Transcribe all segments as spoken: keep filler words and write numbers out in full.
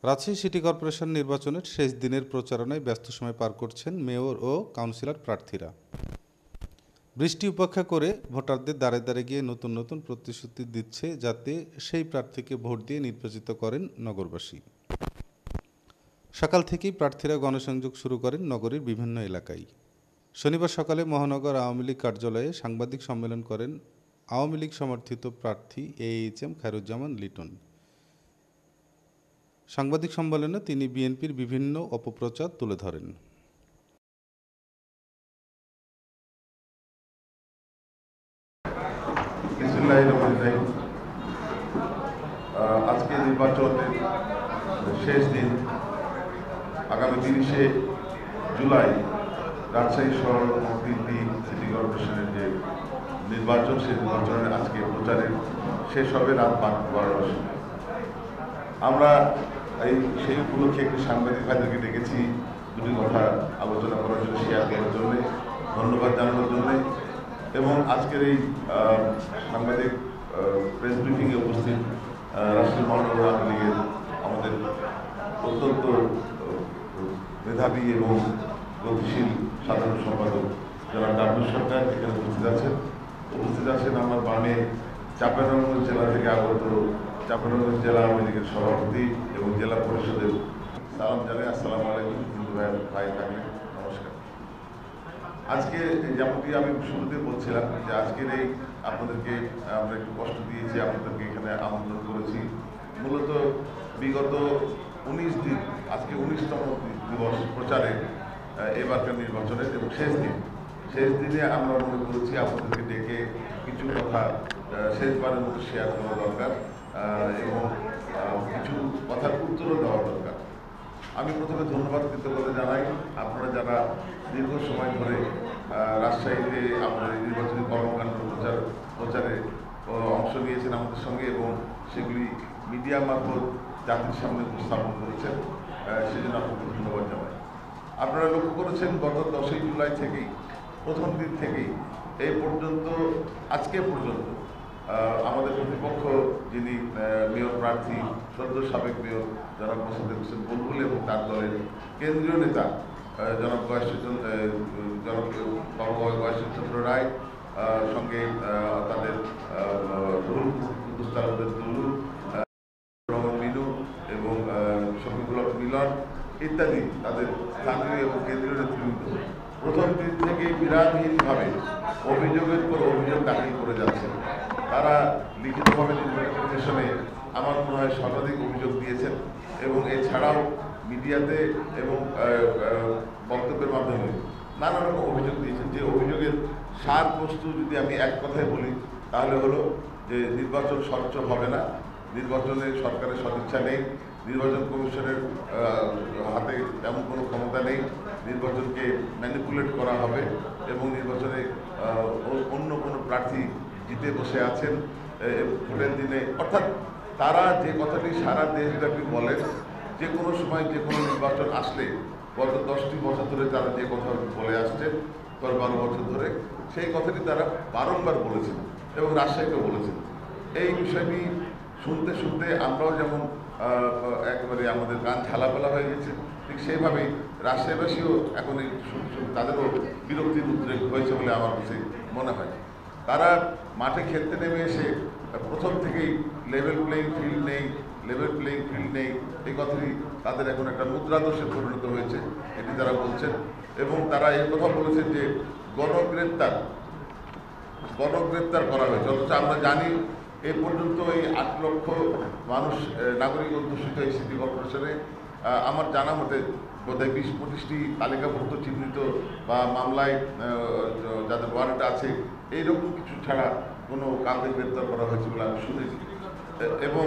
Rajshahi city corporation নির্বাচনের শেষ দিনের প্রচারণায় ব্যস্ত সময় পার করছেন মেয়র ও কাউন্সিলর প্রার্থীরা। বৃষ্টি উপেক্ষা করে ভোটারদের দ্বারে দ্বারে গিয়ে নতুন নতুন প্রতিশ্রুতি দিচ্ছে যাতে সেই প্রার্থীকে ভোট দিয়ে নির্বাচিত করেন নগরবাসী। সকাল থেকেই প্রার্থীরা গণসংযোগ শুরু করেন নগরীর বিভিন্ন এলাকায়। শনিবার সকালে মহানগর আওয়ামী লীগ কার্যালয়ে সাংবাদিক সম্মেলন করেন আওয়ামী লীগ সমর্থিত প্রার্থী A H M Khairuzzaman Liton. সাংবাদিক সম্মেলনে তিনি বিএনপির বিভিন্ন অপপ্রচার তুলে ধরেন। আজকে নির্বাচনের শেষ দিন, আগামী তিরিশে জুলাই রাজশাহী শহর তিনটি সিটি কর্পোরেশনের যে নির্বাচন, সেই নির্বাচনের আজকে প্রচারের শেষ হবে রাত বারোটার সময়। আমরা এই সেই উপলক্ষে একটি সাংবাদিক ভাইদেরকে ডেকেছি দুটি কথা আলোচনা করার জন্য, শেয়ার করার জন্যে, ধন্যবাদ জানানোর জন্যে। এবং আজকের এই সাংবাদিক প্রেস ব্রিফিংয়ে উপস্থিত রাজশাহী মহানগর আওয়ামী লীগের আমাদের অত্যন্ত মেধাবী এবং গতিশীল সাধারণ সম্পাদক যারা ডাব্লিউ সরকার এখানে উপস্থিত আছেন উপস্থিত আছেন আমার বামে চাঁপাইনবাবগঞ্জ জেলা থেকে আগত চাঁপাইনবাবগঞ্জ জেলা আওয়ামী লীগের সভাপতি এবং জেলা পরিষদের সালাম জানাই। আসসালামু আলাইকুম। হিন্দু ভাই ভাই থাকলে নমস্কার। আজকে যেমনটি আমি শুরুতে বলছিলাম যে আজকের এই আপনাদেরকে আমরা একটু কষ্ট দিয়েছি, আপনাদেরকে এখানে আমন্ত্রণ করেছি মূলত বিগত উনিশ দিন, আজকে উনিশতম দিবস প্রচারে এবারকার নির্বাচনের এবং শেষ দিন শেষ দিনে আমরা মনে করেছি আপনাদেরকে ডেকে কিছু কথা শেষবারের মতো শেয়ার করা দরকার এবং কিছু কথার উত্তরও দেওয়া দরকার। আমি প্রথমে ধন্যবাদ কৃতজ্ঞতা জানাই আপনারা যারা দীর্ঘ সময় ধরে রাজশাহীতে আমাদের নির্বাচনী কর্মকাণ্ড প্রচার প্রচারে অংশ নিয়েছেন আমাদের সঙ্গে এবং সেগুলি মিডিয়া মারফত জাতির সামনে উপস্থাপন করেছেন, সেজন্য আপনাকে ধন্যবাদ জানাই। আপনারা লক্ষ্য করেছেন গত দশই জুলাই থেকেই, প্রথম দিন থেকেই এই পর্যন্ত আজকে পর্যন্ত আমাদের প্রতিপক্ষ যিনি মেয়র প্রার্থী সদ্য সাবেক মেয়র জনাব মোসাদ্দেক হোসেন বুলবুল এবং তার দলের কেন্দ্রীয় নেতা জনাব গয়েশ্বরচন্দ্র জনাব গয়েশ্বরচন্দ্র রায় সঙ্গে তাদের দুলু রহমান মিনু এবং শফিকুল হক মিলন ইত্যাদি তাদের স্থানীয় এবং কেন্দ্রীয় নেতৃবৃন্দ প্রথম দিন থেকে বিরামহীনভাবে অভিযোগের পর অভিযোগ দাখিল করে যাচ্ছেন। তারা লিখিতভাবে নির্বাচন কমিশনে আমার মনে হয় সর্বাধিক অভিযোগ দিয়েছেন এবং এছাড়াও মিডিয়াতে এবং বক্তব্যের মাধ্যমে নানা রকম অভিযোগ দিয়েছেন। যে অভিযোগের সার বস্তু যদি আমি এক কথায় বলি তাহলে হলো যে নির্বাচন স্বচ্ছ হবে না, নির্বাচনে সরকারের সদিচ্ছা নেই, নির্বাচন কমিশনের হাতে তেমন কোনো ক্ষমতা নেই, নির্বাচনকে ম্যানিপুলেট করা হবে এবং নির্বাচনে অন্য কোনো প্রার্থী জিতে বসে আছেন ভোটের দিনে। অর্থাৎ তারা যে কথাটি সারা দেশব্যাপী বলেন, যে কোনো সময় যে কোনো নির্বাচন আসলে গত দশটি বছর ধরে তারা যে কথা বলে আসছেন, গত বারো বছর ধরে সেই কথাটি তারা বারংবার বলেছেন এবং রাজশাহীকেও বলেছেন। এই বিষয়টি শুনতে শুনতে আমরাও যেমন একেবারে আমাদের গান ঝালাপালা হয়ে গেছে, ঠিক সেইভাবেই রাজশাহীবাসীও এখন এই তাদেরও বিরক্তির উদ্রেক হয়েছে বলে আমার কাছে মনে হয়। তারা মাঠে খেলতে নেমে এসে প্রথম থেকেই লেভেল প্লেইং ফিল্ড নেই লেভেল প্লেইং ফিল্ড নেই এই কথাটি তাদের এখন একটা মুদ্রাদোষে পরিণত হয়েছে, এটি তারা বলছেন। এবং তারা এই কথা বলেছেন যে গণগ্রেপ্তার গণগ্রেপ্তার করা হয়েছে, অথচ আমরা জানি এ পর্যন্ত এই আট লক্ষ মানুষ নাগরিক অধ্যুষিত এই সিটি কর্পোরেশনে আমার জানা মতে বোধহয় বিশ পঁচিশটি তালিকাভুক্ত চিহ্নিত বা মামলায় যাদের ওয়ারেন্ট আছে এইরকম কিছু ছাড়া কোনো কাউকে গ্রেপ্তার করা হয়েছে বলে আমি শুনেছি। এবং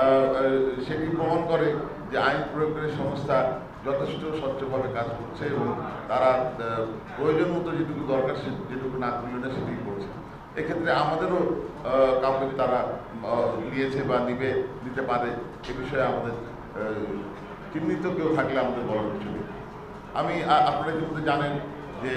সেটি প্রমাণ করে যে আইন প্রয়োগকারী সংস্থা যথেষ্ট স্বচ্ছভাবে কাজ করছে এবং তারা প্রয়োজন মতো যেটুকু দরকার সে যেটুকু না করলে না সেটি করছে। এক্ষেত্রে আমাদেরও কাউকে তারা নিয়েছে বা নিবে নিতে পারে এ বিষয়ে আমাদের চিহ্নিত কেউ থাকলে আমাদের বলার কিছু নেই। আমি আপনারা যেমন জানেন যে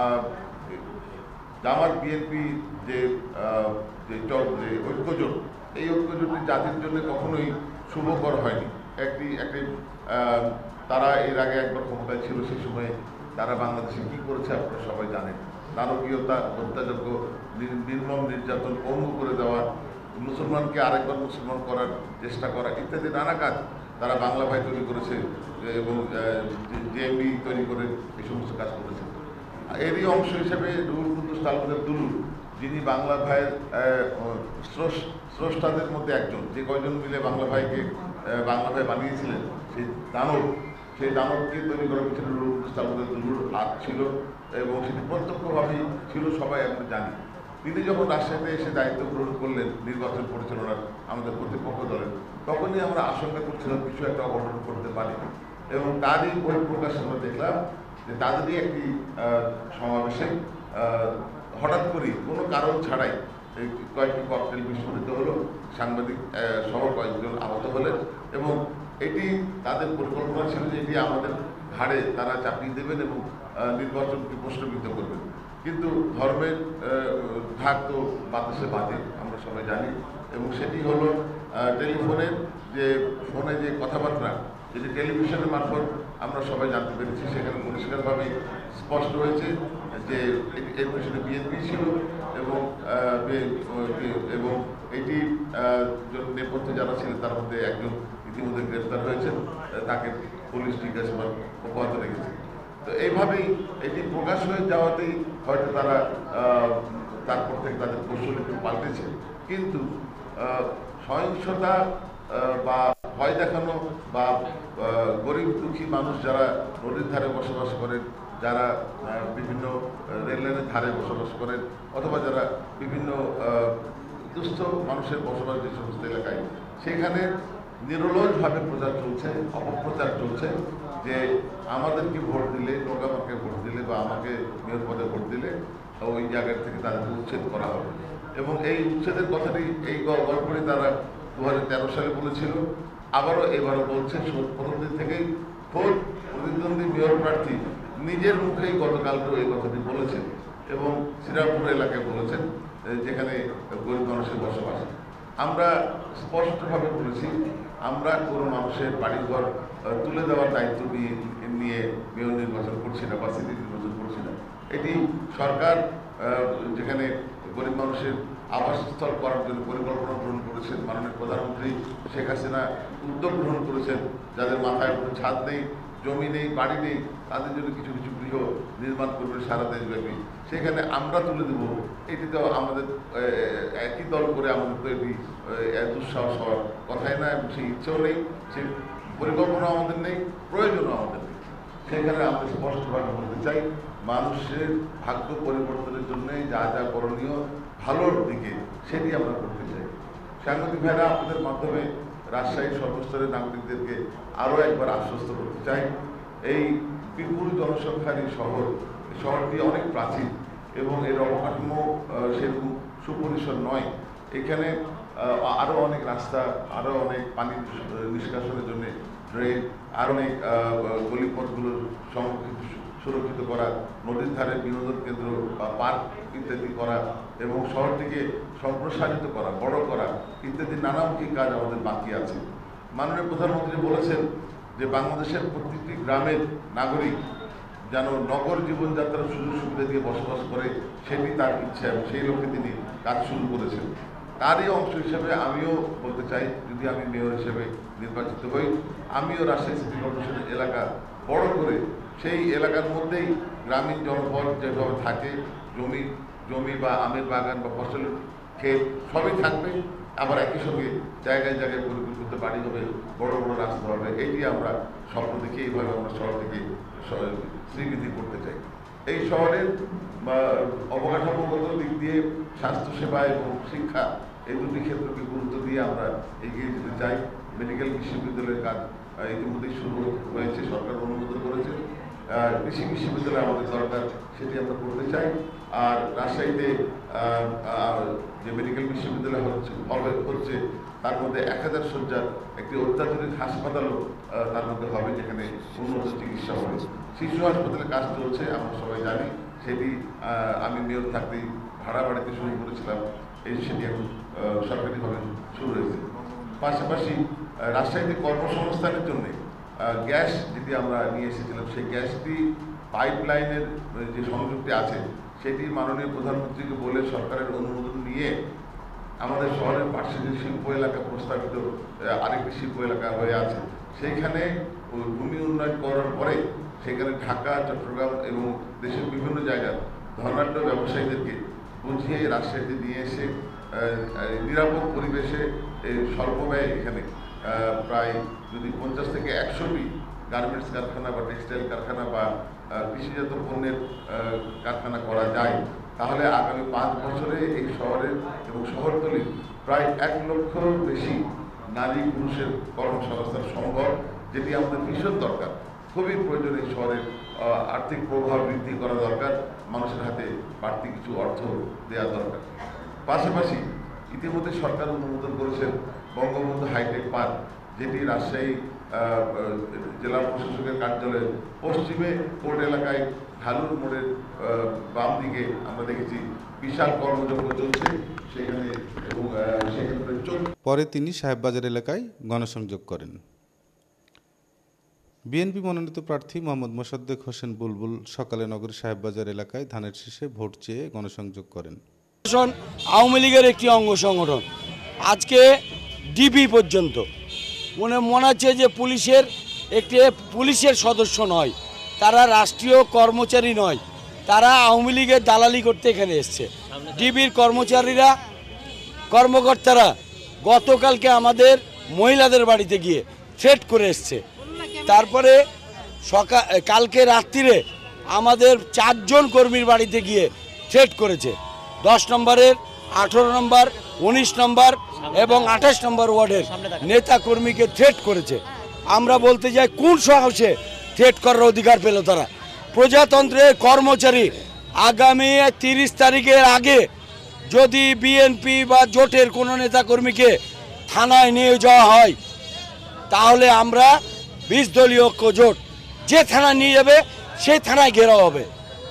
জামাত বিএনপি যে যে ঐক্যজোট, এই ঐক্যজোটটি জাতির জন্য কখনোই শুভকর হয়নি একটি একটি তারা এর আগে একবার ক্ষমতায় ছিল, সেই সময়ে তারা বাংলাদেশে কী করেছে আপনারা সবাই জানেন। নারকীয়তা, হত্যাযজ্ঞ, নির্মম নির্যাতন, পঙ্গু করে দেওয়া, মুসলমানকে আরেকবার মুসলমান করার চেষ্টা করা ইত্যাদি নানা কাজ তারা বাংলা ভাই তৈরি করেছে এবং জেএমবি তৈরি করে এই সমস্ত কাজ করেছে। এরই অংশ হিসেবে রুহুল কুদ্দুস তালুকদার দুলু, যিনি বাংলা ভাইয়ের স্রষ্টাদের মধ্যে একজন, যে কয়জন মিলে বাংলা ভাইকে বাংলা ভাই বানিয়েছিলেন, সেই দানব সেই দানবকে তৈরি করার পিছনে রুহুল কুদ্দুস তালুকদার দুলুর হাত ছিল এবং সেটি প্রত্যক্ষভাবেই ছিল, সবাই আমরা জানি। তিনি যখন রাজশাহীতে এসে দায়িত্ব গ্রহণ করলেন নির্বাচন পরিচালনার আমাদের প্রতিপক্ষ দলের, তখনই আমরা আশঙ্কা করছিলাম কিছু একটা অঘটন করতে পারি এবং তারই বহিঃপ্রকাশ আমরা দেখলাম যে তাদেরই একটি সমাবেশে হঠাৎ করেই কোনো কারণ ছাড়াই কয়েকটি ককটেল বিস্ফোরিত হলো, সাংবাদিক সহ কয়েকজন আহত হলেন এবং এটি তাদের পরিকল্পনা ছিল যে এটি আমাদের ঘাড়ে তারা চাপিয়ে দেবেন এবং নির্বাচনকে প্রশ্নবিদ্ধ করবেন। কিন্তু ধর্মের ঢাক তো বাতাসে বাজে, আমরা সবাই জানি, এবং সেটি হলো টেলিফোনের যে ফোনে যে কথাবার্তা, যেটি টেলিভিশনের মারফত আমরা সবাই জানতে পেরেছি, সেখানে পরিষ্কারভাবে স্পষ্ট হয়েছে যে এর পেছনে বিএনপি ছিল এবং এবং এটি নেপথ্যে যারা ছিলেন তার মধ্যে একজন ইতিমধ্যে গ্রেফতার হয়েছেন, তাকে পুলিশ জিজ্ঞাসাবাদ অব্যাহত রেখেছে। তো এইভাবেই এটি প্রকাশ হয়ে যাওয়াতেই হয়তো তারা তারপর থেকে তাদের কৌশল একটু পাল্টেছে, কিন্তু সহিংসতা বা ভয় দেখানো বা গরিব দুঃখী মানুষ যারা নদীর ধারে বসবাস করেন, যারা বিভিন্ন রেললাইনের ধারে বসবাস করেন, অথবা যারা বিভিন্ন দুস্থ মানুষের বসবাস যে সমস্ত এলাকায়, সেখানে নিরলসভাবে প্রচার চলছে, অপপ্রচার চলছে যে আমাদেরকে ভোট দিলে, নৌকামাকে ভোট দিলে বা আমাকে মেয়র পদে ভোট দিলে ওই জায়গা থেকে তাদেরকে উচ্ছেদ করা হবে। এবং এই উচ্ছেদের কথাটি এই গল্পটি তারা দু হাজার তেরো সালে বলেছিল, আবারও এবারও বলছে। প্রথম দিন থেকেই খোদ প্রতিদ্বন্দ্বী মেয়র প্রার্থী নিজের মুখেই গতকালকেও এই কথাটি বলেছেন এবং শ্রীরামপুর এলাকায় বলেছেন, যেখানে গরিব মানুষের বসবাস। আমরা স্পষ্টভাবে বলেছি, আমরা কোনো মানুষের বাড়িঘর তুলে দেওয়ার দায়িত্ব নিয়ে নিয়ে মেয়র নির্বাচন করছি না বা সিটি নির্বাচন করছি না। এটি সরকার যেখানে গরিব মানুষের আবাসস্থল করার জন্য পরিকল্পনা গ্রহণ করেছেন, মাননীয় প্রধানমন্ত্রী শেখ হাসিনা উদ্যোগ গ্রহণ করেছেন, যাদের মাথায় কোনো ছাদ নেই, জমি নেই, বাড়ি নেই, তাদের জন্য কিছু কিছু গৃহ নির্মাণ করবে সারা দেশব্যাপী, সেখানে আমরা তুলে দেবো। এটি তো আমাদের একই দল করে আমাদের তো এটি দুঃসাহস হওয়ার কথাই না, এবং সেই ইচ্ছেও নেই, সেই পরিকল্পনা আমাদের নেই, প্রয়োজনও আমাদের নেই। সেখানে আমরা স্পষ্টভাবে বলতে চাই, মানুষের ভাগ্য পরিবর্তনের জন্য যা যা করণীয় ভালোর দিকে, সেটি আমরা করতে চাই। সাংবাদিক ভাইরা, আপনাদের মাধ্যমে রাজশাহীর সর্বস্তরের নাগরিকদেরকে আরও একবার আশ্বস্ত করতে চাই, এই বিপুল জনসংখ্যার এই শহর, শহরটি অনেক প্রাচীন এবং এর অবকাঠামো সেরকম সুপরিসর নয়। এখানে আরও অনেক রাস্তা, আরও অনেক পানি নিষ্কাশনের জন্য ড্রেন, আরও অনেক গলিপথগুলোর সংরক্ষিত সুরক্ষিত করা, নদীর ধারে বিনোদন কেন্দ্র বা পার্ক ইত্যাদি করা এবং শহরটিকে সম্প্রসারিত করা, বড় করা ইত্যাদি নানামুখী কাজ আমাদের বাকি আছে। মাননীয় প্রধানমন্ত্রী বলেছেন যে বাংলাদেশের প্রতিটি গ্রামের নাগরিক যেন নগর জীবনযাত্রার সুযোগ সুবিধা দিয়ে বসবাস করে, সেটি তার ইচ্ছা এবং সেই লক্ষ্যে তিনি কাজ শুরু করেছেন। তারই অংশ হিসেবে আমিও বলতে চাই, যদি আমি মেয়র হিসেবে নির্বাচিত হই, আমিও রাজশাহী সিটি কর্পোরেশনের এলাকা বড় করে সেই এলাকার মধ্যেই গ্রামীণ জনপদ যেভাবে থাকে, জমি জমি বা আমের বাগান বা ফসলের ক্ষেত সবই থাকবে, আবার একই সঙ্গে জায়গায় জায়গায় পরিকল্পিত বাড়ি হবে, বড় বড় রাস্তা হবে। এইটি আমরা স্বপ্ন দেখে এইভাবে আমরা শহরটিকে শ্রীবৃদ্ধি করতে চাই। এই শহরের অবকাঠামোগত দিক দিয়ে স্বাস্থ্যসেবা এবং শিক্ষা, এই দুটি ক্ষেত্রকে গুরুত্ব দিয়ে আমরা এগিয়ে যেতে চাই। মেডিকেল বিশ্ববিদ্যালয়ের কাজ ইতিমধ্যেই শুরু হয়েছে, সরকার অনুমোদন করেছে। কৃষি বিশ্ববিদ্যালয় আমাদের দরকার, সেটি আমরা করতে চাই। আর রাজশাহীতে যে মেডিকেল বিশ্ববিদ্যালয় হচ্ছে হচ্ছে তার মধ্যে এক হাজার শয্যার একটি অত্যাধুনিক হাসপাতালও তার মধ্যে হবে, যেখানে উন্নত চিকিৎসা হবে। শিশু হাসপাতালে কাজ চলছে, আমরা সবাই জানি। সেটি আমি মেয়র থাকতেই ভাড়া বাড়িতে শুরু করেছিলাম, এই সেটি এখন সরকারিভাবে শুরু হয়েছে। পাশাপাশি আহ, রাজশাহীতে কর্মসংস্থানের জন্য গ্যাস যেটি আমরা নিয়ে এসেছিলাম, সেই গ্যাসটি পাইপলাইনের যে সংযোগটি আছে সেটি মাননীয় প্রধানমন্ত্রীকে বলে সরকারের অনুমোদন নিয়ে আমাদের শহরের পাশে যে শিল্প এলাকা প্রস্তাবিত আহ, আরেকটি শিল্প এলাকা হয়ে আছে, সেইখানে ওই ভূমি উন্নয়ন করার পরে সেখানে ঢাকা, চট্টগ্রাম এবং দেশের বিভিন্ন জায়গার ধনাঢ্য ব্যবসায়ীদেরকে বুঝিয়ে রাজশাহীতে নিয়ে এসে আহ, নিরাপদ পরিবেশে এই স্বল্প ব্যয়ে এখানে আহ, প্রায় যদি পঞ্চাশ থেকে একশোটি গার্মেন্টস কারখানা বা টেক্সটাইল কারখানা বা আহ, কৃষিজাত পণ্যের আহ, কারখানা করা যায়, তাহলে আগামী পাঁচ বছরে এই শহরের এবং শহরতলির প্রায় এক লক্ষর বেশি নারী পুরুষের কর্মসংস্থান সম্ভব, যেটি আমাদের ভীষণ দরকার। খুবই প্রয়োজন এই শহরের আহ, আর্থিক প্রভাব বৃদ্ধি করা দরকার, মানুষের হাতে বাড়তি কিছু অর্থ দেওয়া দরকার। পাশাপাশি ইতিমধ্যে সরকার অনুমোদন করেছেন বঙ্গবন্ধু হাইটেক পার্ক, যেটি রাজশাহী আহ, জেলা প্রশাসকের কার্যালয়ের পশ্চিমে কোর্ট এলাকায় ঢালুর মোড়ের আহ, বাম দিকে আমরা দেখেছি বিশাল কর্মযজ্ঞ চলছে সেখানে, এবং আহ, সেখানে চল পরে তিনি সাহেববাজার এলাকায় গণসংযোগ করেন। বিএনপি মনোনীত প্রার্থী মোহাম্মদ মোসাদ্দেক হোসেন বুলবুল সকালে নগরীর সাহেববাজার এলাকায় ধানের শীষে ভোট চেয়ে গণসংযোগ করেন। আওয়ামী লীগের একটি অঙ্গ সংগঠন আজকে ডিবি পর্যন্ত মনে মনে হচ্ছে যে পুলিশের একটি পুলিশের সদস্য নয়, তারা রাষ্ট্রীয় কর্মচারী নয়, তারা আওয়ামী লীগের দালালি করতে এখানে এসছে। ডিবির কর্মচারীরা কর্মকর্তারা গতকালকে আমাদের মহিলাদের বাড়িতে গিয়ে থ্রেট করে এসছে। তারপরে সকাল কালকে রাত্রিরে আমাদের চারজন কর্মীর বাড়িতে গিয়ে থ্রেট করেছে। দশ নম্বরের, আঠেরো নম্বর, উনিশ নম্বর এবং আঠাশ নম্বর ওয়ার্ডের নেতা কর্মীকে থ্রেট করেছে। আমরা বলতে যাই, কোন সাহসে থ্রেট করার অধিকার পেল তারা? প্রজাতন্ত্রের কর্মচারী আগামী তিরিশ তারিখের আগে যদি বিএনপি বা জোটের কোনো নেতা কর্মীকে থানায় নিয়ে যাওয়া হয়, তাহলে আমরা বিশ দলীয় ঐক্য জোট যে থানা নিয়ে যাবে সেই থানায় ঘেরাও হবে।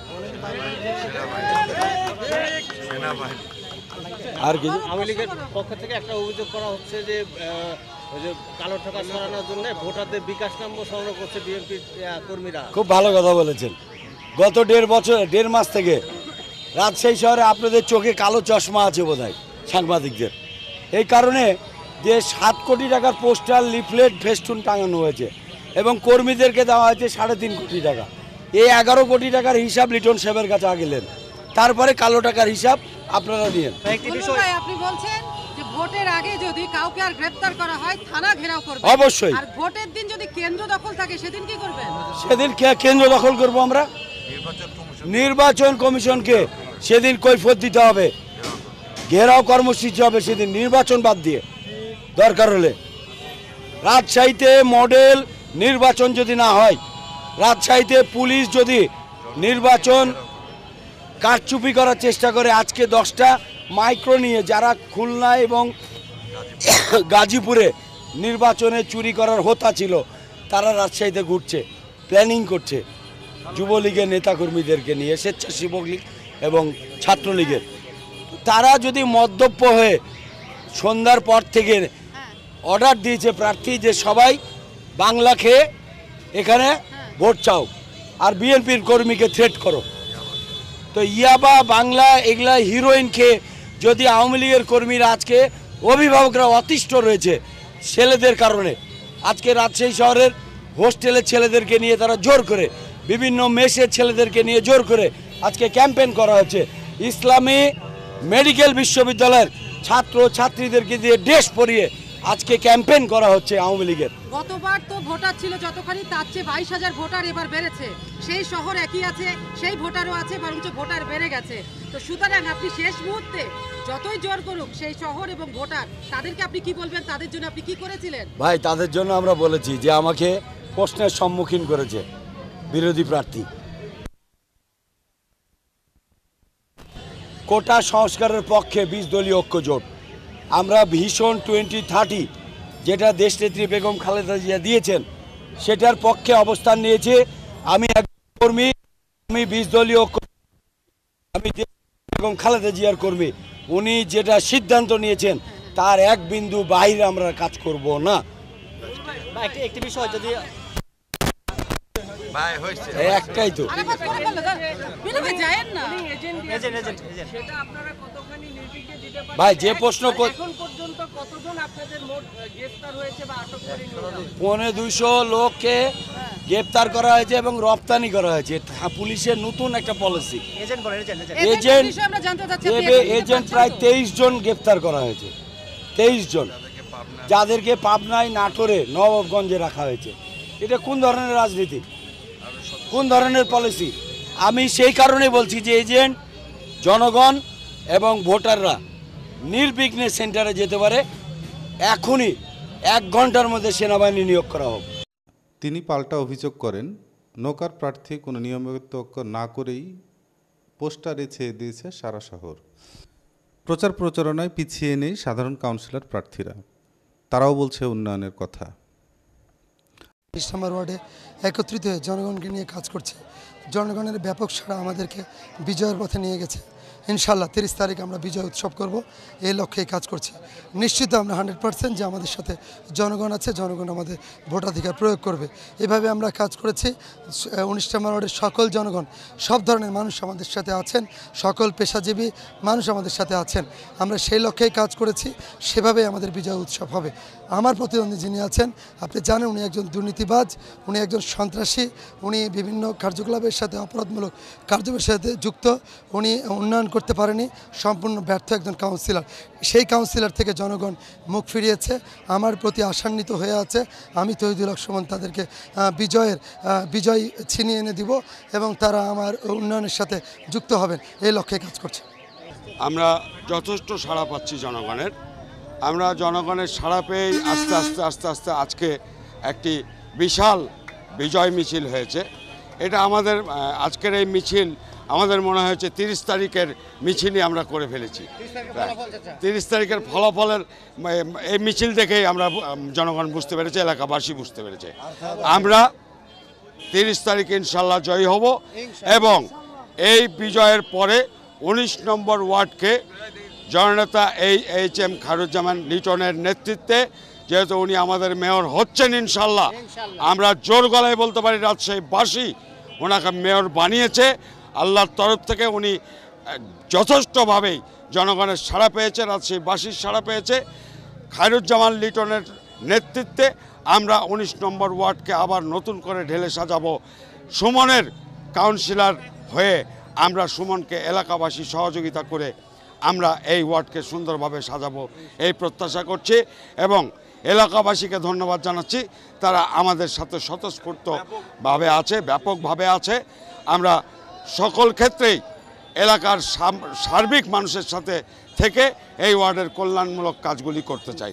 আর কি আওয়ামী লীগের পক্ষ থেকে একটা অভিযোগ করা হচ্ছে যে ওই যে কালো টাকা সরানোর জন্য ভোটারদের বিকাশ নম্বর সংগ্রহ করছে বিএনপি কর্মীরা। খুব ভালো কথা বলেছেন। গত দেড় বছর দেড় মাস থেকে রাজশাহী শহরে আপনাদের চোখে কালো চশমা আছে বোধহয় সাংবাদিকদের, এই কারণে যে সাত কোটি টাকার পোস্টার, লিফলেট, ফেস্টুন টাঙানো হয়েছে এবং কর্মীদেরকে দেওয়া হয়েছে সাড়ে তিন কোটি টাকা। এই এগারো কোটি টাকার হিসাব লিটন সাহেবের কাছে আগেলেন, তারপরে কালো টাকার হিসাব আপনারা নিয়েন। একটি বিষয় আপনি বলছেন যে ভোটের আগে যদি কাউকে আর গ্রেফতার করা হয় থানা ঘেরাও করবে, অবশ্যই। আর ভোটের দিন যদি কেন্দ্র দখল থাকে সেদিন কি করবেন? সেদিন কেন্দ্র দখল করব আমরা, নির্বাচন কমিশনকে সেদিন কৈফিয়ত দিতে হবে, ঘেরাও কর্মসূচি হবে সেদিন নির্বাচন বাদ দিয়ে। দরকার হলে রাজশাহীতে মডেল নির্বাচন যদি না হয়, রাজশাহীতে পুলিশ যদি নির্বাচন কারচুপি করার চেষ্টা করে, আজকে দশটা মাইক্রো নিয়ে যারা খুলনা এবং গাজীপুরে নির্বাচনে চুরি করার হোতা ছিল, তারা রাজশাহীতে ঘুরছে, প্ল্যানিং করছে যুবলীগের নেতাকর্মীদেরকে নিয়ে, স্বেচ্ছাসেবক লীগ এবং ছাত্রলীগের। তারা যদি মদ্যপ হয়ে সন্ধ্যার পর থেকে অর্ডার দিয়েছে প্রার্থী যে সবাই বাংলা খেয়ে এখানে ভোট চাও আর বিএনপির কর্মীকে থ্রেট করো, তো ইয়াবা বাংলা এগুলা হিরোইন খেয়ে যদি আওয়ামী লীগের কর্মীরা আজকে অভিভাবকরা অতিষ্ঠ রয়েছে ছেলেদের কারণে, আজকে রাজশাহী শহরের হোস্টেলের ছেলেদেরকে নিয়ে তারা জোর করে, বিভিন্ন মেসের ছেলেদেরকে নিয়ে জোর করে আজকে ক্যাম্পেইন করা হচ্ছে। ইসলামী মেডিকেল বিশ্ববিদ্যালয়ের ছাত্র ছাত্রীদেরকে দিয়ে ড্রেস পরিয়ে আজকে ক্যাম্পেইন করা হচ্ছে আওয়ামী লীগের। গতবার তো ভোটার ছিল যতখানি, তার চেয়ে বাইশ হাজার ভোটার এবার বেড়েছে। সেই শহর একই আছে, সেই ভোটারও আছে, বরঞ্চ ভোটার বেড়ে গেছে। তো সুতরাং আপনি শেষ মুহূর্তে যতই জোর করুক সেই শহর এবং ভোটার, তাদেরকে আপনি কি বলবেন? তাদের জন্য আপনি কি করেছিলেন? ভাই, তাদের জন্য আমরা বলেছি যে আমাকে প্রশ্নের সম্মুখীন করেছে বিরোধী প্রার্থী। কোটা সংস্কারের পক্ষে বিশ দলীয় ঐক্য জোট, আমরা ভিশন টোয়েন্টি থার্টি যেটা দেশনেত্রী বেগম খালেদা জিয়া দিয়েছেন সেটার পক্ষে অবস্থান নিয়েছে। আমি এক কর্মী, আমি বিশ দলীয় ঐক্য, আমি বেগম খালেদা জিয়ার কর্মী। উনি যেটা সিদ্ধান্ত নিয়েছেন তার এক বিন্দু বাইরে আমরা কাজ করব না। বা একটি একটি বিষয় যদি এই একটাই তো। আরে বাস করে বললো বিলবে যায়েন না। এজেন্ট এজেন্ট এজেন্ট সেটা আপনারা কতখানি নির্বিঘ্নে দিতে পারেন? ভাই যে প্রশ্ন কর- এখন পর্যন্ত কতজন আপনাদের মোট গ্রেফতার হয়েছে বা আটক করে নিয়ে যাওয়া হয়েছে? পৌনে দুইশো লোককে গ্রেপ্তার করা হয়েছে এবং রপ্তানি করা হয়েছে। থা- পুলিশের নতুন একটা পলিসি। এজেন্ট বলেন এজেন্ট এজেন্ট এজেন্টের এজেন্ট বিষয়ে আমরা জানতে চাচ্ছি, আপনি এবে- এখন দিতে এজেন্ট পারছেন প্রায় তো? তেইশ জন গ্রেপ্তার করা হয়েছে, তেইশ জন, যাদেরকে পাবনায় নাটোরে নবাবগঞ্জে রাখা হয়েছে। এটা কোন ধরনের রাজনীতি, কোন ধরনের পলিসি? আমি সেই কারণে বলছি যে এজেন্ট, জনগণ এবং ভোটাররা নির্বিঘ্নে সেন্টারে যেতে পারে। এখনই এক ঘন্টার মধ্যে সেনাবাহিনী নিয়োগ করা হোক। তিনি পাল্টা অভিযোগ করেন, নৌকার প্রার্থী কোনো নিয়মিত না করেই পোস্টারে ছেয়ে দিয়েছে সারা শহর। প্রচার প্রচারণায় পিছিয়ে নেই সাধারণ কাউন্সিলর প্রার্থীরা, তারাও বলছে উন্নয়নের কথা। বিশ নম্বর ওয়ার্ডে একত্রিত হয়ে জনগণকে নিয়ে কাজ করছে। জনগণের ব্যাপক সাড়া আমাদেরকে বিজয়ের পথে নিয়ে গেছে। ইনশাল্লাহ তিরিশ তারিখ আমরা বিজয় উৎসব করব, এই লক্ষ্যেই কাজ করছি। নিশ্চিত আমরা হান্ড্রেড পার্সেন্ট যে আমাদের সাথে জনগণ আছে, জনগণ আমাদের ভোটাধিকার প্রয়োগ করবে। এভাবে আমরা কাজ করেছি। উনিশ নম্বর ওয়ার্ডের সকল জনগণ, সব ধরনের মানুষ আমাদের সাথে আছেন, সকল পেশাজীবী মানুষ আমাদের সাথে আছেন। আমরা সেই লক্ষ্যেই কাজ করেছি, সেভাবেই আমাদের বিজয় উৎসব হবে। আমার প্রতিদ্বন্দ্বী যিনি আছেন, আপনি জানেন উনি একজন দুর্নীতিবাজ, উনি একজন সন্ত্রাসী, উনি বিভিন্ন কার্যকলাপের সাথে, অপরাধমূলক কার্যকলাপের সাথে যুক্ত। উনি উন্নয়ন করতে পারেনি, সম্পূর্ণ ব্যর্থ একজন কাউন্সিলর। সেই কাউন্সিলর থেকে জনগণ মুখ ফিরিয়েছে, আমার প্রতি আশান্বিত হয়ে আছে। আমি তহিদুল হক সুমন তাদেরকে আহ, বিজয়ের আহ, বিজয় ছিনিয়ে এনে দিব এবং তারা আমার উন্নয়নের সাথে যুক্ত হবেন, এই লক্ষ্যে কাজ করছে। আমরা যথেষ্ট সাড়া পাচ্ছি জনগণের। আমরা জনগণের সাড়া পেয়েই আস্তে আস্তে আস্তে আস্তে আজকে একটি বিশাল বিজয় মিছিল হয়েছে। এটা আমাদের আহ, আজকের এই মিছিল আমাদের মনে হয়েছে তিরিশ তারিখের মিছিলই আমরা করে ফেলেছি। তিরিশ তারিখের ফলাফলের এই মিছিল দেখেই আমরা জনগণ বুঝতে পেরেছে, এলাকাবাসী বুঝতে পেরেছে। আমরা তিরিশ তারিখ ইনশাল্লাহ জয়ী হব এবং এই বিজয়ের পরে উনিশ নম্বর ওয়ার্ডকে জননেতা এই এইচ এম খায়রুজ্জামান লিটনের নেতৃত্বে, যেহেতু উনি আমাদের মেয়র হচ্ছেন ইনশাল্লাহ, আমরা জোর গলায় বলতে পারি রাজশাহীবাসী ওনাকে মেয়র বানিয়েছে আল্লাহর তরফ থেকে। উনি যথেষ্টভাবেই জনগণের সাড়া পেয়েছে, রাজশাহীবাসীর সাড়া পেয়েছে। খায়রুজ্জামান লিটনের নেতৃত্বে আমরা উনিশ নম্বর ওয়ার্ডকে আবার নতুন করে ঢেলে সাজাবো। সুমনের কাউন্সিলর হয়ে আমরা সুমনকে এলাকাবাসী সহযোগিতা করে আমরা এই ওয়ার্ডকে সুন্দরভাবে সাজাবো, এই প্রত্যাশা করছি এবং এলাকাবাসীকে ধন্যবাদ জানাচ্ছি। তারা আমাদের সাথে স্বতঃস্ফূর্তভাবে আছে, ব্যাপকভাবে আছে। আমরা সকল ক্ষেত্রেই এলাকার সার্বিক মানুষের সাথে থেকে এই ওয়ার্ডের কল্যাণমূলক কাজগুলি করতে চাই।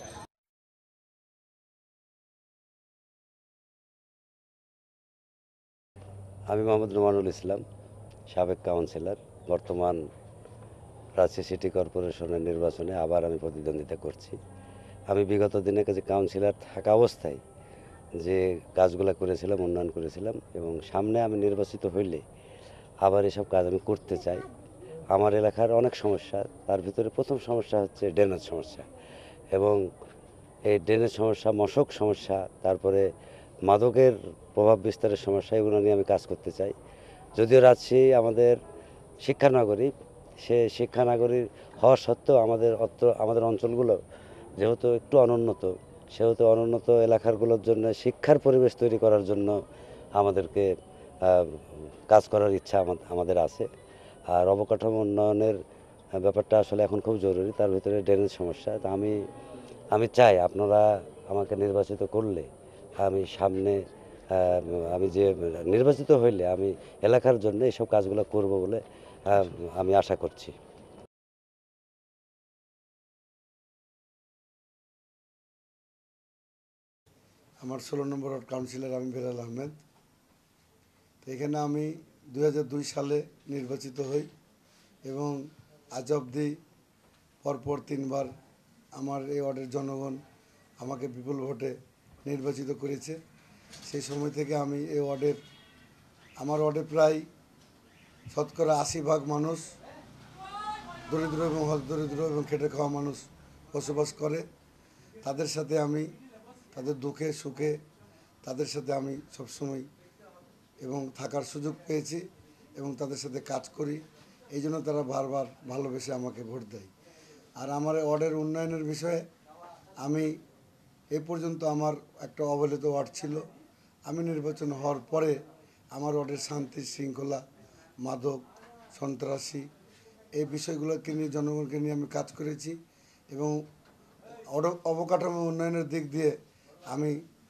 আমি মোহাম্মদ রুমানুল ইসলাম, সাবেক কাউন্সিলর। বর্তমান রাজশাহী সিটি কর্পোরেশনের নির্বাচনে আবার আমি প্রতিদ্বন্দ্বিতা করছি। আমি বিগত দিনে কাছে কাউন্সিলর থাকা অবস্থায় যে কাজগুলো করেছিলাম, উন্নয়ন করেছিলাম এবং সামনে আমি নির্বাচিত হইলে আবার এসব কাজ আমি করতে চাই। আমার এলাকার অনেক সমস্যা, তার ভিতরে প্রথম সমস্যা হচ্ছে ড্রেনেজ সমস্যা এবং এই ড্রেনেজ সমস্যা, মশক সমস্যা, তারপরে মাদকের প্রভাব বিস্তারের সমস্যা, এগুলো নিয়ে আমি কাজ করতে চাই। যদিও রাজশাহী আমাদের শিক্ষানগরী, সে শিক্ষানগরী হওয়া সত্ত্বেও আমাদের অত্র আমাদের অঞ্চলগুলো যেহেতু একটু অনুন্নত, সেহেতু অনুন্নত এলাকাগুলোর জন্য শিক্ষার পরিবেশ তৈরি করার জন্য আমাদেরকে কাজ করার ইচ্ছা আমাদের আছে। আর অবকাঠামো উন্নয়নের ব্যাপারটা আসলে এখন খুব জরুরি, তার ভিতরে ড্রেনেজ সমস্যা। তা আমি আমি চাই আপনারা আমাকে নির্বাচিত করলে আমি সামনে আমি যে নির্বাচিত হইলে আমি এলাকার জন্য এইসব কাজগুলো করব বলে আমি আশা করছি। আমার ষোলো নম্বর ওয়ার্ড কাউন্সিলর আমি বেলাল আহমেদ। তো এখানে আমি দুই হাজার দুই সালে নির্বাচিত হই এবং আজ অবধি পরপর তিনবার আমার এই ওয়ার্ডের জনগণ আমাকে বিপুল ভোটে নির্বাচিত করেছে। সেই সময় থেকে আমি এই ওয়ার্ডের আমার ওয়ার্ডে প্রায় শতকরা আশি ভাগ মানুষ দরিদ্র এবং হতদরিদ্র এবং খেটে খাওয়া মানুষ বসবাস করে, তাদের সাথে আমি তাদের দুঃখে সুখে তাদের সাথে আমি সবসময় এবং থাকার সুযোগ পেয়েছি এবং তাদের সাথে কাজ করি। এই জন্য তারা বারবার ভালোবেসে আমাকে ভোট দেয়। আর আমার ওয়ার্ডের উন্নয়নের বিষয়ে আমি এ পর্যন্ত আমার একটা অবহেলিত ওয়ার্ড ছিল। আমি নির্বাচন হওয়ার পরে আমার ওয়ার্ডের শান্তি শৃঙ্খলা, মাদক, সন্ত্রাসী এই বিষয়গুলোকে নিয়ে জনগণকে নিয়ে আমি কাজ করেছি এবং অবকাঠামো উন্নয়নের দিক দিয়ে আমি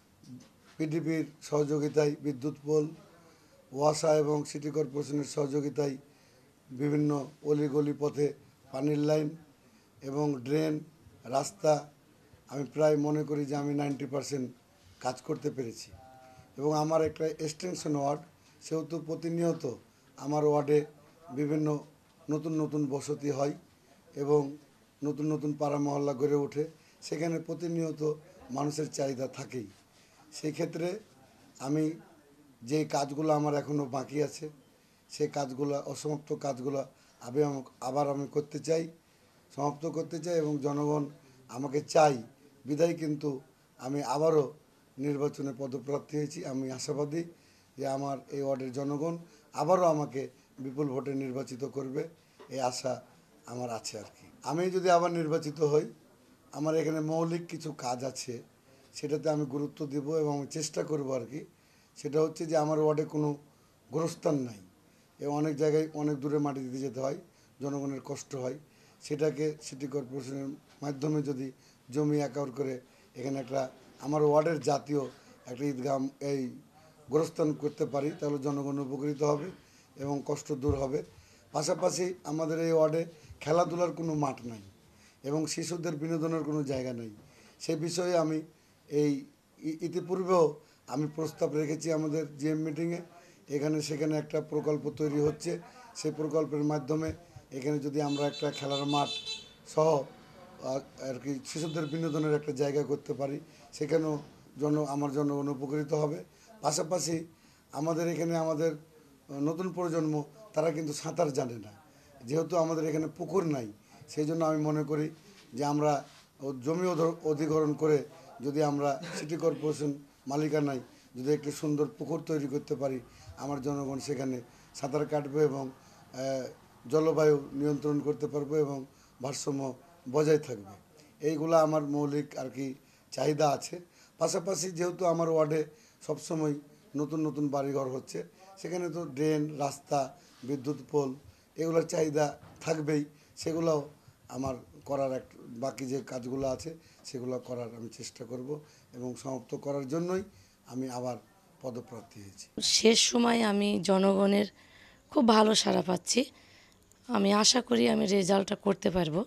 পিডিপির সহযোগিতায় বিদ্যুৎ পোল, ওয়াসা এবং সিটি কর্পোরেশনের সহযোগিতায় বিভিন্ন অলিগলি পথে পানির লাইন এবং ড্রেন, রাস্তা আমি প্রায় মনে করি যে আমি নাইনটি পারসেন্ট কাজ করতে পেরেছি। এবং আমার একটা এক্সটেনশন ওয়ার্ড, সেহেতু প্রতিনিয়ত আমার ওয়ার্ডে বিভিন্ন নতুন নতুন বসতি হয় এবং নতুন নতুন পাড়া মহল্লা গড়ে ওঠে, সেখানে প্রতিনিয়ত মানুষের চাহিদা থাকেই। সেই ক্ষেত্রে আমি যে কাজগুলো আমার এখনও বাকি আছে সেই কাজগুলো, অসমাপ্ত কাজগুলো আমি আবার আমি করতে চাই, সমাপ্ত করতে চাই এবং জনগণ আমাকে চাই বিদায় কিন্তু আমি আবারও নির্বাচনে পদপ্রার্থী হয়েছি। আমি আশাবাদী যে আমার এই ওয়ার্ডের জনগণ আবারও আমাকে বিপুল ভোটে নির্বাচিত করবে, এই আশা আমার আছে আর কি। আমি যদি আবার নির্বাচিত হই, আমার এখানে মৌলিক কিছু কাজ আছে, সেটাতে আমি গুরুত্ব দেব এবং আমি চেষ্টা করব আর কি। সেটা হচ্ছে যে আমার ওয়ার্ডে কোনো গোরস্থান নাই এবং অনেক জায়গায় অনেক দূরে মাটি দিতে যেতে হয়, জনগণের কষ্ট হয়। সেটাকে সিটি কর্পোরেশনের মাধ্যমে যদি জমি অ্যাকাউন্ট করে এখানে একটা আমার ওয়ার্ডের জাতীয় একটা ঈদগাহ এই গোরস্থান করতে পারি, তাহলে জনগণ উপকৃত হবে এবং কষ্ট দূর হবে। পাশাপাশি আমাদের এই ওয়ার্ডে খেলাধুলার কোনো মাঠ নাই এবং শিশুদের বিনোদনের কোনো জায়গা নেই। সেই বিষয়ে আমি এই ইতিপূর্বেও আমি প্রস্তাব রেখেছি আমাদের জিএম মিটিংয়ে। এখানে সেখানে একটা প্রকল্প তৈরি হচ্ছে, সেই প্রকল্পের মাধ্যমে এখানে যদি আমরা একটা খেলার মাঠ সহ আর কি শিশুদের বিনোদনের একটা জায়গা করতে পারি, সেখানেও জন আমার জনগণ উপকৃত হবে। পাশাপাশি আমাদের এখানে আমাদের নতুন প্রজন্ম তারা কিন্তু সাঁতার জানে না, যেহেতু আমাদের এখানে পুকুর নাই, সেই জন্য আমি মনে করি যে আমরা জমি অধিগ্রহণ করে যদি আমরা সিটি কর্পোরেশন মালিকানায় যদি একটি সুন্দর পুকুর তৈরি করতে পারি, আমার জনগণ সেখানে সাঁতার কাটবে এবং জলবায়ু নিয়ন্ত্রণ করতে পারবে এবং ভারসাম্য বজায় থাকবে। এইগুলো আমার মৌলিক আর কি চাহিদা আছে। পাশাপাশি যেহেতু আমার ওয়ার্ডে সবসময় নতুন নতুন বাড়িঘর হচ্ছে, সেখানে তো ড্রেন, রাস্তা, বিদ্যুৎ পোল এগুলোর চাহিদা থাকবেই। সেগুলোও আমার করার এক বাকি যে কাজগুলো আছে সেগুলো করার আমি চেষ্টা করব এবং সমাপ্ত করার জন্যই আমি আবার পদপ্রার্থী হয়েছি। শেষ সময় আমি জনগণের খুব ভালো সাড়া পাচ্ছি। আমি আশা করি আমি রেজাল্টটা করতে পারবো।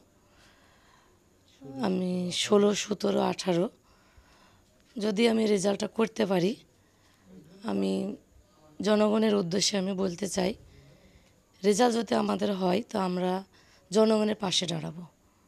আমি ষোলো সতেরো আঠারো যদি আমি রেজাল্টটা করতে পারি, আমি জনগণের উদ্দেশ্যে আমি বলতে চাই, রেজাল্ট যদি আমাদের হয় তো আমরা জনগণের পাশে দাঁড়াবো।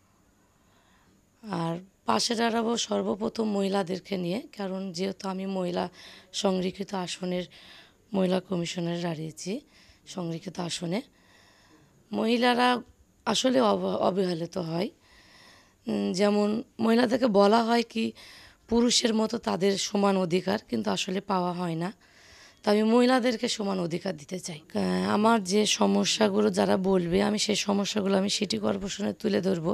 আর পাশে দাঁড়াবো সর্বপ্রথম মহিলাদেরকে নিয়ে, কারণ যেহেতু আমি মহিলা সংরক্ষিত আসনের মহিলা কমিশনারে দাঁড়িয়েছি, সংরক্ষিত আসনে মহিলারা আসলে অবহেলিত হয়। যেমন মহিলাদেরকে বলা হয় কি পুরুষের মতো তাদের সমান অধিকার, কিন্তু আসলে পাওয়া হয় না। তো আমি মহিলাদেরকে সমান অধিকার দিতে চাই। আমার যে সমস্যাগুলো যারা বলবে, আমি সেই সমস্যাগুলো আমি সিটি কর্পোরেশনে তুলে ধরবো।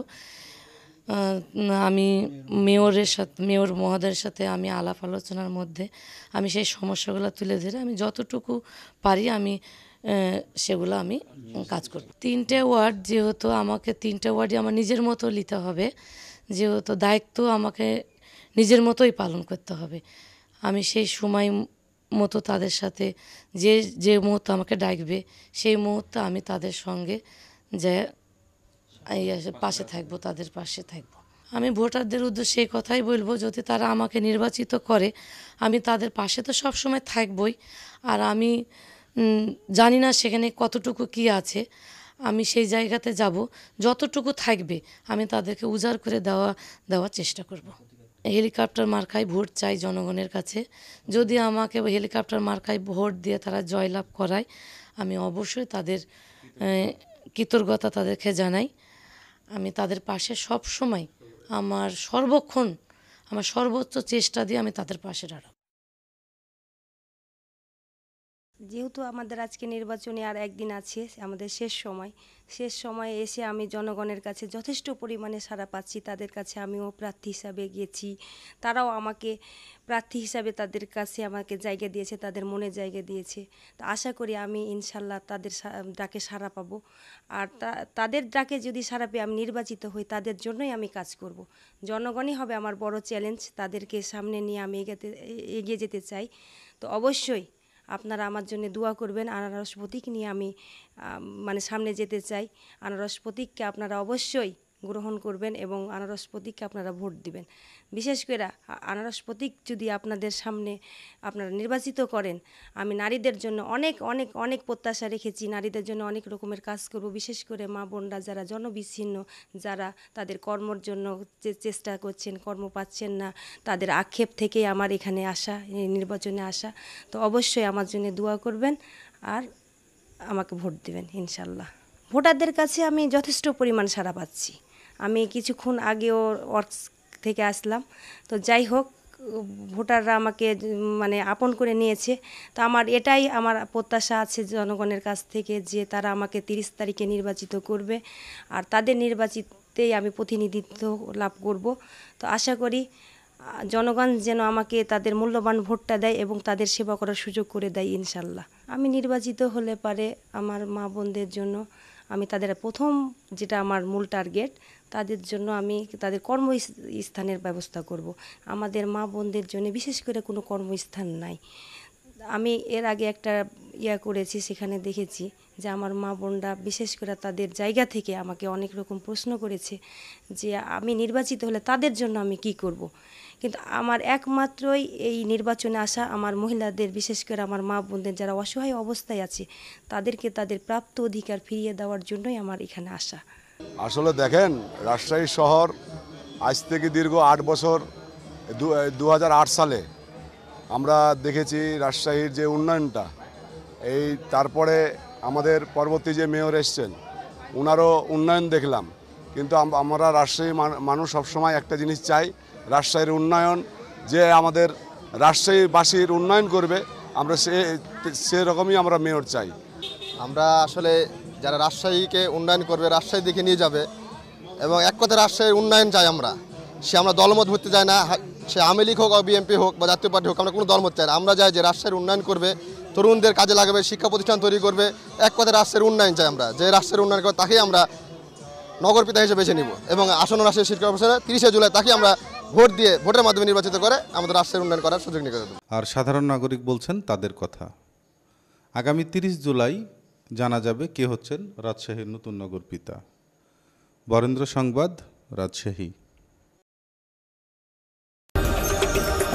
আমি মেয়রের সাথে মেয়র মহোদয়ের সাথে আমি আলাপ আলোচনার মধ্যে আমি সেই সমস্যাগুলো তুলে ধরে আমি যতটুকু পারি আমি সেগুলো আমি কাজ করব। তিনটে ওয়ার্ড যেহেতু আমাকে তিনটে ওয়ার্ডই আমার নিজের মতো নিতে হবে, যেহেতু দায়িত্ব আমাকে নিজের মতোই পালন করতে হবে। আমি সেই সময় মতো তাদের সাথে যে যে মুহূর্তে আমাকে ডাকবে সেই মুহূর্তে আমি তাদের সঙ্গে যে পাশে থাকবো, তাদের পাশে থাকবো। আমি ভোটারদের উদ্দেশ্যে এই কথাই বলবো, যদি তারা আমাকে নির্বাচিত করে আমি তাদের পাশে তো সব সময় থাকবই। আর আমি জানি না সেখানে কতটুকু কি আছে, আমি সেই জায়গাতে যাব, যতটুকু থাকবে আমি তাদেরকে উজাড় করে দেওয়া দেওয়ার চেষ্টা করব। হেলিকপ্টার মার্কায় ভোট চাই জনগণের কাছে। যদি আমাকে হেলিকপ্টার মার্কায় ভোট দিয়ে তারা জয়লাভ করায়, আমি অবশ্যই তাদের কৃতজ্ঞতা তাদেরকে জানাই। আমি তাদের পাশে সব সময় আমার সর্বক্ষণ আমার সর্বোচ্চ চেষ্টা দিয়ে আমি তাদের পাশে দাঁড়াবো। যেহেতু আমাদের আজকে নির্বাচনে আর একদিন আছে, আমাদের শেষ সময় শেষ সময়ে এসে আমি জনগণের কাছে যথেষ্ট পরিমাণে সাড়া পাচ্ছি। তাদের কাছে আমিও প্রার্থী হিসাবে গিয়েছি, তারাও আমাকে প্রার্থী হিসাবে তাদের কাছে আমাকে জায়গা দিয়েছে, তাদের মনে জায়গা দিয়েছে। তো আশা করি আমি ইনশাল্লাহ তাদের ডাকে সাড়া পাবো। আর তাদের ডাকে যদি সাড়া পেয়ে আমি নির্বাচিত হই, তাদের জন্যই আমি কাজ করব। জনগণই হবে আমার বড় চ্যালেঞ্জ, তাদেরকে সামনে নিয়ে আমি এগোতে এগিয়ে যেতে চাই। তো অবশ্যই আপনারা আমার জন্য দোয়া করবেন। আনারস প্রতীক নিয়ে আমি মানে সামনে যেতে চাই। আনারস প্রতীককে আপনারা অবশ্যই গ্রহণ করবেন এবং আনারস প্রতীককে আপনারা ভোট দিবেন। বিশেষ করে আনারস প্রতীক যদি আপনাদের সামনে আপনারা নির্বাচিত করেন, আমি নারীদের জন্য অনেক অনেক অনেক প্রত্যাশা রেখেছি। নারীদের জন্য অনেক রকমের কাজ করব। বিশেষ করে মা বোনরা যারা জনবিচ্ছিন্ন, যারা তাদের কর্মর জন্য চেষ্টা করছেন, কর্ম পাচ্ছেন না, তাদের আক্ষেপ থেকেই আমার এখানে আসা, নির্বাচনে আসা। তো অবশ্যই আমার জন্য দোয়া করবেন আর আমাকে ভোট দিবেন ইনশাল্লাহ। ভোটারদের কাছে আমি যথেষ্ট পরিমাণ সাড়া পাচ্ছি। আমি কিছুক্ষণ আগেও ওয়ার্কস থেকে আসলাম। তো যাই হোক, ভোটাররা আমাকে মানে আপন করে নিয়েছে। তো আমার এটাই আমার প্রত্যাশা আছে জনগণের কাছ থেকে, যে তারা আমাকে তিরিশ তারিখে নির্বাচিত করবে আর তাদের নির্বাচিতেই আমি প্রতিনিধিত্ব লাভ করব। তো আশা করি জনগণ যেন আমাকে তাদের মূল্যবান ভোটটা দেয় এবং তাদের সেবা করার সুযোগ করে দেয় ইনশাল্লাহ। আমি নির্বাচিত হলে পারে আমার মা বোনদের জন্য আমি তাদের প্রথম যেটা আমার মূল টার্গেট, তাদের জন্য আমি তাদের কর্মস্থানের ব্যবস্থা করব। আমাদের মা বোনদের জন্য বিশেষ করে কোনো কর্মস্থান নাই। আমি এর আগে একটা ইয়া করেছি, সেখানে দেখেছি যে আমার মা বোনরা বিশেষ করে তাদের জায়গা থেকে আমাকে অনেক রকম প্রশ্ন করেছে যে আমি নির্বাচিত হলে তাদের জন্য আমি কি করব। কিন্তু আমার একমাত্রই এই নির্বাচনে আসা আমার মহিলাদের, বিশেষ করে আমার মা বোনদের যারা অসহায় অবস্থায় আছে, তাদেরকে তাদের প্রাপ্ত অধিকার ফিরিয়ে দেওয়ার জন্যই আমার এখানে আসা। আসলে দেখেন, রাজশাহী শহর আজ থেকে দীর্ঘ আট বছর দু হাজার আট সালে আমরা দেখেছি রাজশাহীর যে উন্নয়নটা। এই তারপরে আমাদের পরবর্তী যে মেয়র এসছেন, ওনারও উন্নয়ন দেখলাম। কিন্তু আমরা রাজশাহী মানুষ সবসময় একটা জিনিস চাই, রাজশাহীর উন্নয়ন, যে আমাদের রাজশাহীবাসীর উন্নয়ন করবে, আমরা সে সেরকমই আমরা মেয়র চাই। আমরা আসলে যারা রাজশাহীকে উন্নয়ন করবে, রাজশাহী দিকে নিয়ে যাবে এবং এক কথায় রাজশাহীর উন্নয়ন চাই আমরা। সে আমরা দলমত হতে চাই না, সে আওয়ামী লীগ হোক, বিএনপি হোক বা জাতীয় পার্টি হোক, আমরা কোনো দলমত চাই না। আমরা চাই যে রাজশাহীর উন্নয়ন করবে, তরুণদের কাজে লাগাবে, শিক্ষা প্রতিষ্ঠান তৈরি করবে। এক কথায় রাজশাহীর উন্নয়ন চাই আমরা। যে রাজশাহীর উন্নয়ন করবে তাকেই আমরা নগরপিতা হিসেবে বেছে নিব এবং আসন্ন রাজশাহী শিক্ষা প্রতিষ্ঠানে তিরিশে জুলাই তাকে আমরা ভোট দিয়ে ভোটের মাধ্যমে নির্বাচিত করে আমাদের রাজশাহীর উন্নয়ন করার সুযোগ নিয়ে দেব। আর সাধারণ নাগরিক বলছেন তাদের কথা। আগামী তিরিশ জুলাই জানা যাবে কে হচ্ছেন রাজশাহীর নতুন নগরপিতা। বরেন্দ্র সংবাদ, রাজশাহী।